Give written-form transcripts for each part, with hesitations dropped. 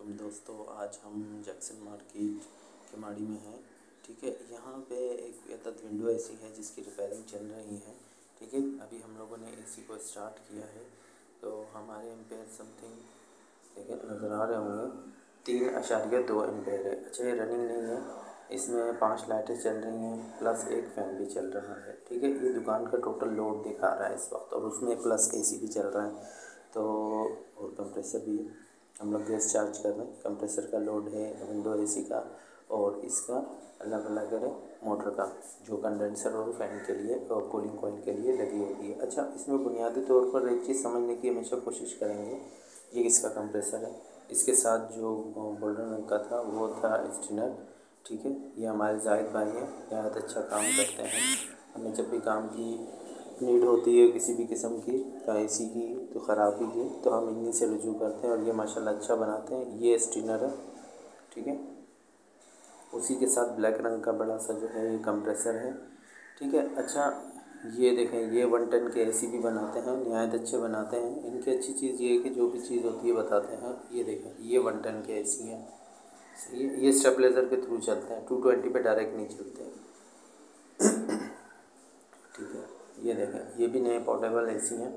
वालेकुम दोस्तों। आज हम जैक्सन मार्केट केमाड़ी में हैं। ठीक है, यहाँ पे एक बेहद विंडो एसी है जिसकी रिपेयरिंग चल रही है। ठीक है, अभी हम लोगों ने एसी को स्टार्ट किया है तो हमारे एम्पेयर समथिंग देखिए नज़र आ रहे होंगे 3.2 एम्पेयर है। अच्छा, ये रनिंग नहीं है, इसमें 5 लाइटें चल रही हैं प्लस एक फ़ैन भी चल रहा है। ठीक है, ये दुकान का टोटल लोड दिखा रहा है इस वक्त और उसमें प्लस एसी भी चल रहा है तो और कंप्रेसर भी है। हम लोग गैस चार्ज कर रहे हैं। कंप्रेसर का लोड है विंडो एसी का और इसका अलग अलग है मोटर का, जो कंडेंसर और फैन के लिए और कूलिंग कॉइल के लिए लगी होती है। अच्छा, इसमें बुनियादी तौर पर एक चीज़ समझने की हमेशा कोशिश करेंगे। ये इसका कंप्रेसर है, इसके साथ जो गोल्डन रंग का था वो था स्टिनर। ठीक है, ये हमारे जाहिद भाई हैं, बहुत अच्छा काम करते हैं। हमें जब भी काम की नीड होती है किसी भी किस्म की, तो एसी की तो ख़राबी की, तो हम इन्हीं से रुजू करते हैं और ये माशाल्लाह अच्छा बनाते हैं। ये स्टिनर है। ठीक है, उसी के साथ ब्लैक रंग का बड़ा सा जो है ये कंप्रेसर है। ठीक है, अच्छा ये देखें, ये 1 टन के एसी भी बनाते हैं, नहायत अच्छे बनाते हैं। इनकी अच्छी चीज़ ये है कि जो भी चीज़ होती है बताते हैं। ये देखें, ये 1 टन के एसी हैं। सही है, ये स्टेबलाइज़र के थ्रू चलते हैं, 220 पे डायरेक्ट नहीं चलते हैं। ठीक है, ये देखें, ये भी नए पोर्टेबल एसी हैं।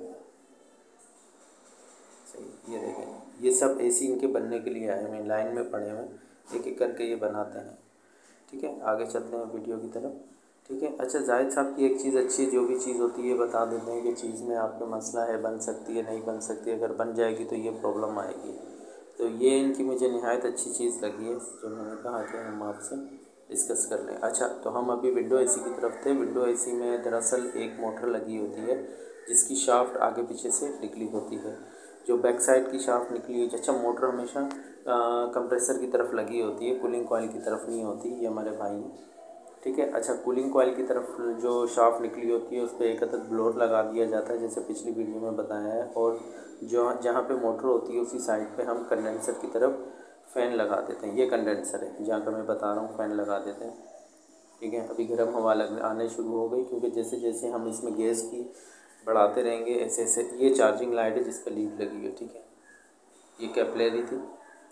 सही, ये देखें, ये सब एसी इनके बनने के लिए आए हुए हैं, लाइन में पड़े हुए हैं, एक एक करके ये बनाते हैं। ठीक है, आगे चलते हैं वीडियो की तरफ। ठीक है, अच्छा जाहिद साहब की एक चीज़ अच्छी है, जो भी चीज़ होती है बता देते हैं कि चीज़ में आपका मसला है, बन सकती है नहीं बन सकती, अगर बन जाएगी तो ये प्रॉब्लम आएगी। तो ये इनकी मुझे निहायत अच्छी चीज़ लगी है, जो मैंने कहा कि हम आपसे डिस्कस कर लें। अच्छा, तो हम अभी विंडो एसी की तरफ थे। विंडो एसी में दरअसल एक मोटर लगी होती है जिसकी शाफ्ट आगे पीछे से निकली होती है। जो बैक साइड की शाफ्ट निकली हुई, अच्छा मोटर हमेशा कंप्रेसर की तरफ लगी होती है, कूलिंग कॉइल की तरफ नहीं होती। ये हमारे भाई हैं। ठीक है, अच्छा कूलिंग कॉइल की तरफ जो शाफ्ट निकली होती है उस पर एक अदद ब्लोअर लगा दिया जाता है, जैसे पिछली वीडियो में बताया है। और जो जहाँ पे मोटर होती है उसी साइड पे हम कंडेंसर की तरफ फ़ैन लगा देते हैं। ये कंडेंसर है जहाँ का मैं बता रहा हूँ, फ़ैन लगा देते हैं। ठीक है, अभी गर्म हवा लग आने शुरू हो गई, क्योंकि जैसे जैसे हम इसमें गैस की बढ़ाते रहेंगे ऐसे ऐसे। ये चार्जिंग लाइट है जिस पर लीड लगी है। ठीक है, ये कैपिलरी थी,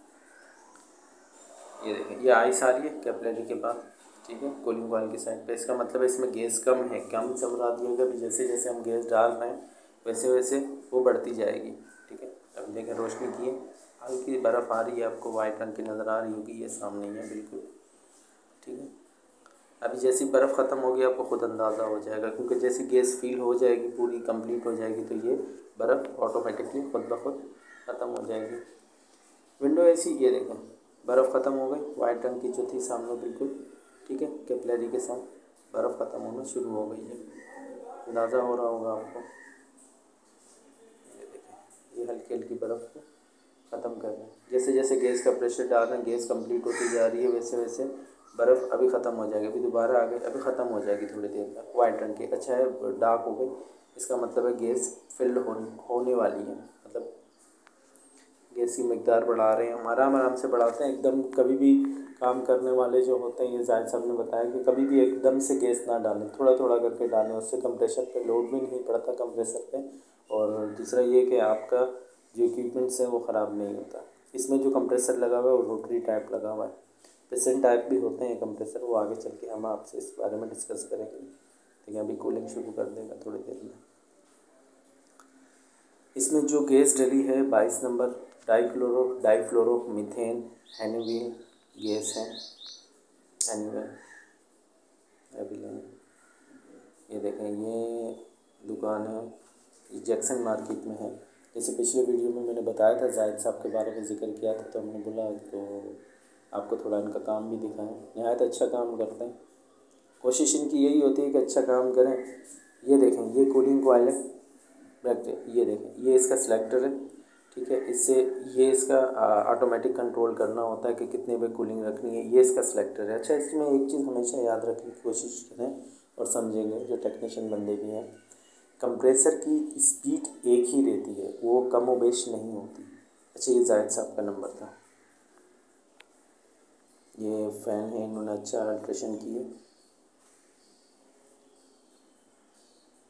ये देखें, ये आइस आ रही है कैपिलरी के बाद। ठीक है, कूलिंग कॉइल की साइड पे, इसका मतलब है इसमें गैस कम है। कम से बता दिएगा भी, जैसे जैसे हम गैस डाल रहे हैं वैसे वैसे वो बढ़ती जाएगी। ठीक है, अब देखें रोशनी की है, हल्की बर्फ़ आ रही है, आपको वाइट रंग की नज़र आ रही होगी, ये सामने ही है बिल्कुल। ठीक है, अभी जैसी बर्फ़ ख़त्म होगी आपको ख़ुद अंदाज़ा हो जाएगा, क्योंकि जैसी गैस फील हो जाएगी पूरी कंप्लीट हो जाएगी तो ये बर्फ़ ऑटोमेटिकली खुद ब खुद ख़त्म हो जाएगी। विंडो एसी, ये देखें बर्फ़ ख़त्म हो गई, वाइट रंग की जो थी सामने बिल्कुल। ठीक है, कैपिलरी के साथ बर्फ़ ख़त्म होना शुरू हो गई है, अंदाज़ा हो रहा होगा आपको। ये देखें, ये हल्की हल्की बर्फ़ को ख़त्म कर रहे हैं। जैसे जैसे गैस का प्रेशर डाल रहे हैं गैस कंप्लीट होती जा रही है, वैसे वैसे बर्फ़ अभी ख़त्म हो जाएगी। अभी दोबारा आ गई, अभी ख़त्म हो जाएगी थोड़ी देर में, वाइट रंग की। अच्छा है, डार्क हो गई, इसका मतलब है गैस फिल्ड होने वाली है, मतलब गैस की मकदार बढ़ा रहे हैं। हम आराम आराम से बढ़ाते हैं एकदम। कभी भी काम करने वाले जो होते हैं, ये जाहिद साहब ने बताया कि कभी भी एकदम से गैस ना डालें, थोड़ा थोड़ा करके डालें, उससे कंप्रेसर पे लोड भी नहीं पड़ता कंप्रेसर पे। और दूसरा ये कि आपका जो इक्विपमेंट्स है वो ख़राब नहीं होता। इसमें जो कंप्रेसर लगा हुआ है वो रोटरी टाइप लगा हुआ है, पिस्टन टाइप भी होते हैं कंप्रेसर, वो आगे चल के हम आपसे इस बारे में डिस्कस करेंगे। ठीक है, अभी कूलिंग शुरू कर देगा थोड़ी देर में। इसमें जो गैस डली है 22 नंबर डाइफ्लोरो मीथेन हैनिविल गैस है, हैनिवल एविलन। ये देखें, ये दुकान है, ये जैक्सन मार्केट में है। जैसे पिछले वीडियो में मैंने बताया था, जाहिद साहब के बारे में ज़िक्र किया था, तो हमने बोला तो आपको थोड़ा इनका काम भी दिखाएं। नहायत अच्छा काम करते हैं, कोशिश इनकी यही होती है कि अच्छा काम करें। ये देखें, ये कूलिंग कॉइल है, ये देखें, ये इसका सिलेक्टर है। ठीक है, इससे ये इसका ऑटोमेटिक कंट्रोल करना होता है कि कितने पे कूलिंग रखनी है, ये इसका सिलेक्टर है। अच्छा, इसमें एक चीज़ हमेशा याद रखने की कोशिश करें और समझेंगे जो टेक्नीशियन बंदे भी हैं, कंप्रेसर की स्पीड एक ही रहती है, वो कम व बेश नहीं होती। अच्छा, ये जाहिद साहब का नंबर था। ये फ़ैन है, इन्होंने अच्छा अल्ट्रेशन की है,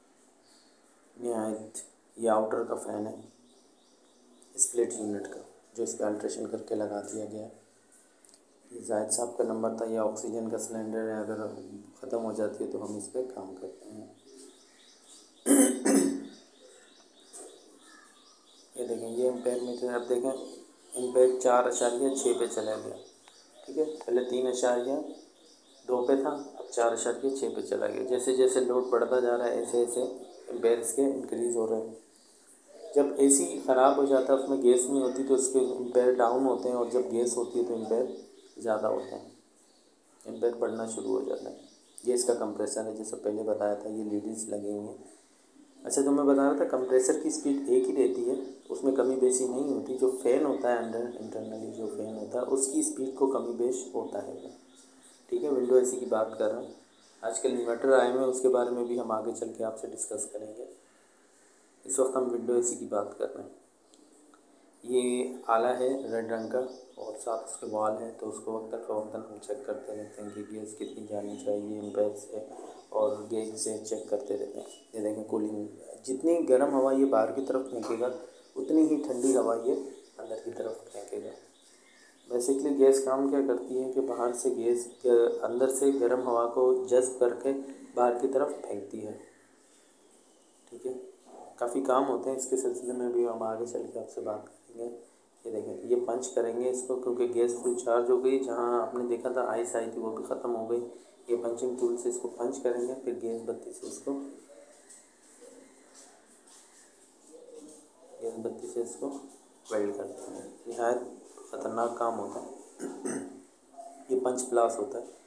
नहायत। ये आउटर का फ़ैन है स्प्लिट यूनिट का, जो इस पर अल्ट्रेशन करके लगा दिया गया है। ये जाहिद साहब का नंबर था। ये ऑक्सीजन का सिलेंडर है, अगर ख़त्म हो जाती है तो हम इस पर काम करते हैं। ये देखें, ये एम्पेयर मीटर, अब देखें एम्पेयर 4.6 पे चला गया। ठीक है, पहले 3.2 पे था, अब 4.6 पे चला गया। जैसे जैसे लोड बढ़ता जा रहा है ऐसे ऐसे एम्पेयर इसके इंक्रीज़ हो रहे हैं। जब एसी ख़राब हो जाता है, उसमें गैस नहीं होती तो इसके एम्पेयर डाउन होते हैं, और जब गैस होती है तो एम्पेयर ज़्यादा होते हैं, एम्पेयर बढ़ना शुरू हो जाता है। ये इसका कंप्रेसर है, जैसे पहले बताया था, ये लीड्स लगी हुई हैं। अच्छा, तो मैं बता रहा था कंप्रेसर की स्पीड एक ही रहती है, उसमें कमी बेशी नहीं होती। जो फ़ैन होता है अंदर इंटरनली जो फ़ैन होता है उसकी स्पीड को कमी बेश होता है। ठीक है, विंडो एसी की बात कर रहे हैं। आजकल इन्वर्टर आए हुए हैं, उसके बारे में भी हम आगे चल के आपसे डिस्कस करेंगे। इस वक्त हम विंडो एसी की बात कर रहे हैं। ये आला है रेड रंग का, और साथ उसके वॉल है, तो उसको वक्तन हम चेक करते रहते हैं कि गैस कितनी जानी चाहिए एम्पेयर से, और गेज से चेक करते रहते हैं। ये देखें कूलिंग, जितनी गर्म हवा ये बाहर की तरफ फेंकेगा उतनी ही ठंडी हवा ये अंदर की तरफ फेंकेगा। बेसिकली गैस काम क्या करती है कि बाहर से गैस के अंदर से गर्म हवा को जज़्ब करके बाहर की तरफ फेंकती है। ठीक है, काफ़ी काम होते हैं इसके सिलसिले में भी हम आगे चल के आपसे बात करेंगे। ये देखें, ये पंच करेंगे इसको, क्योंकि गैस फुल चार्ज हो गई। जहाँ आपने देखा था आइस आई थी वो भी ख़त्म हो गई। ये पंचिंग टूल से इसको पंच करेंगे, फिर गैस बत्ती से इसको वेल्ड करते हैं। निहायत ख़तरनाक काम होता है। ये पंच प्लास होता है।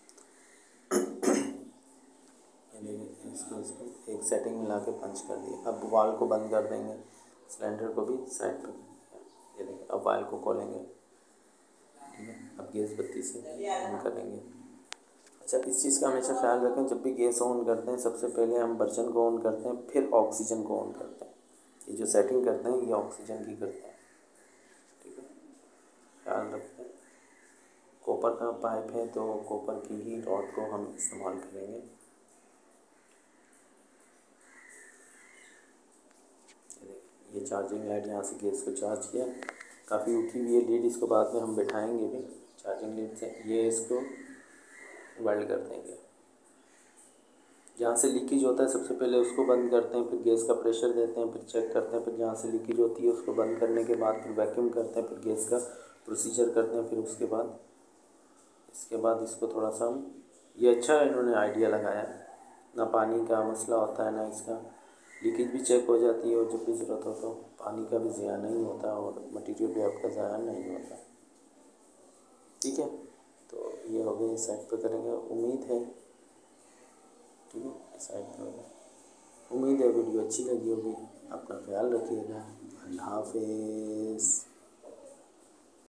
इसको एक सेटिंग मिला के पंच कर दिया। अब वाल को बंद कर देंगे, सिलेंडर को भी साइड पर। ये देखिए, अब वाल को खोलेंगे। ठीक है, अब गैस बत्ती से ऑन करेंगे। अच्छा, इस चीज़ का हमेशा ख्याल रखें, जब भी गैस ऑन करते हैं सबसे पहले हम बर्तन को ऑन करते हैं, फिर ऑक्सीजन को ऑन करते हैं। ये जो सेटिंग करते हैं ये ऑक्सीजन की करते हैं। ठीक है, ख्याल रखते हैं। कॉपर का पाइप है तो कॉपर की ही रॉड को हम इस्तेमाल करेंगे। ये चार्जिंग लाइट, यहाँ से गैस को चार्ज किया, काफ़ी उठी हुई है लीड, इसको बाद में हम बिठाएंगे भी चार्जिंग लीड से। ये इसको वेल्ड कर देंगे। जहाँ से लीकेज होता है सबसे पहले उसको बंद करते हैं, फिर गैस का प्रेशर देते हैं, फिर चेक करते हैं, फिर जहाँ से लीकेज होती है उसको बंद करने के बाद फिर वैक्यूम करते हैं, फिर गैस का प्रोसीजर करते हैं, फिर इसके बाद इसको थोड़ा सा हम, ये अच्छा इन्होंने आइडिया लगाया, ना पानी का मसला होता है ना इसका, लीकेज भी चेक हो जाती है, और जब भी ज़रूरत हो तो पानी का भी ज़िया नहीं होता और मटेरियल भी आपका ज़ाया नहीं होता। ठीक है, तो ये हो गया, साइड पे करेंगे। उम्मीद है, ठीक है, साइड पे हो गया। उम्मीद है वीडियो अच्छी लगी होगी। अपना ख्याल रखिएगा। अल्लाह हाफ़िज़।